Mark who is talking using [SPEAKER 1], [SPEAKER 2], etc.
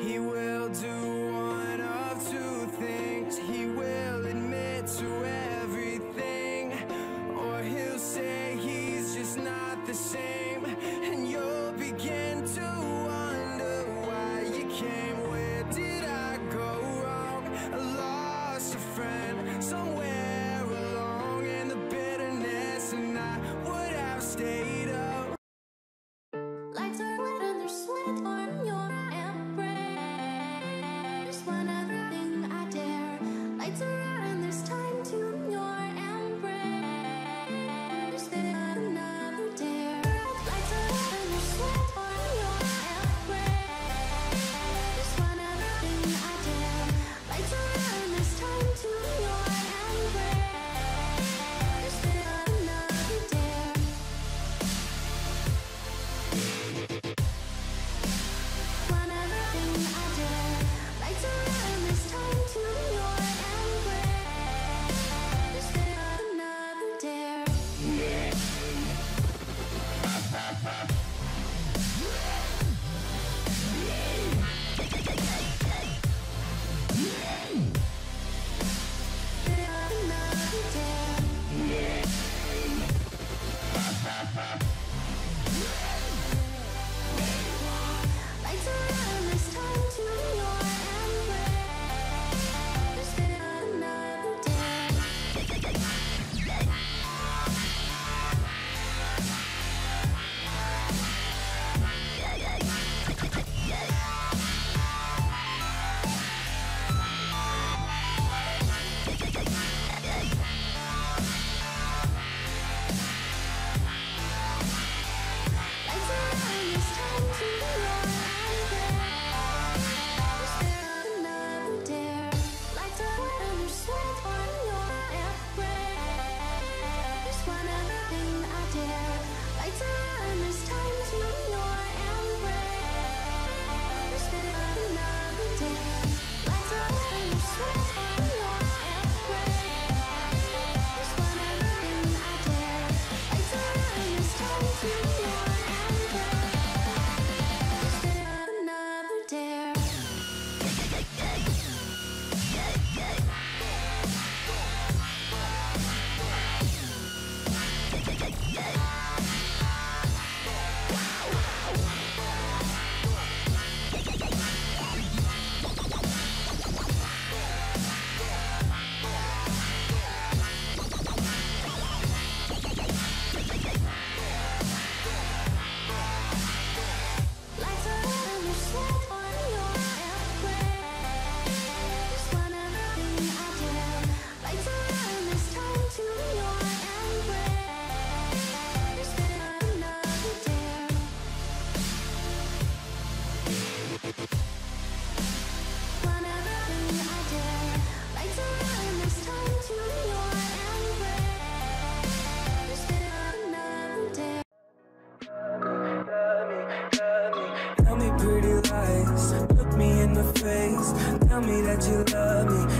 [SPEAKER 1] He will do one of two things. He will admit to everything, or he'll say he's just not the same. And you'll begin to wonder why you came. Where did I go wrong? I lost a friend somewhere along in the bitterness, and I would have stayed up.
[SPEAKER 2] Lights are lit and there's sweat on your embrace. One other thing I dare. Lights are out and there's time to your embrace. There's another dare. Lights are out and there's sweat on your embrace. One other thing I dare. Lights are out and there's time to your embrace. There's another dare. One other thing I dare. Lights are out and there's time to your embrace. There's another dare. Another dare. Lights are out and there's time to your embrace. There's another dare. Lights are out and there's time to your embrace. There's another dare. Lights are out and there's sweat on your embrace. One other thing I dare. Lights are out and there's time to your embrace. There's another dare. Lights are out and there's sweat on your embrace. One other thing I dare. Lights are out and there's time to your embrace. There's another dare. Lights are out and there's sweat on your embrace. One other thing I dare. Lights are out and there's time to your embrace. There's another dare. One other thing I dare. Lights are out and there's time to your embrace. There's another dare.
[SPEAKER 1] Tell me pretty lies, look me in the face. Tell me that you love me,